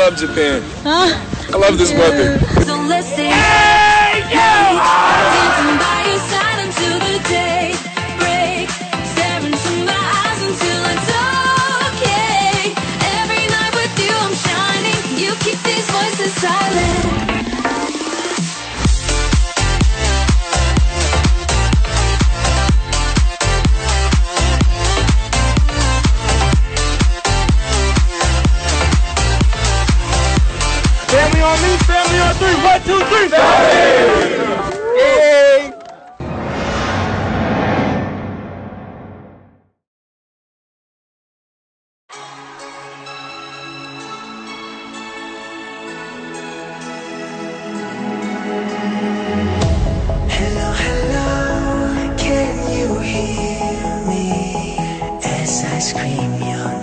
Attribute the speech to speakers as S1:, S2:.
S1: love Japan. I love this weather.
S2: So let's stay dancing by your side until the day breaks. Stare into my eyes until it's okay. Every night with you I'm shining. You keep these voices silent.
S3: Family on me, family on three. 1, 2, 3. Family! Yay!
S4: Hello, hello, can you hear me as I scream your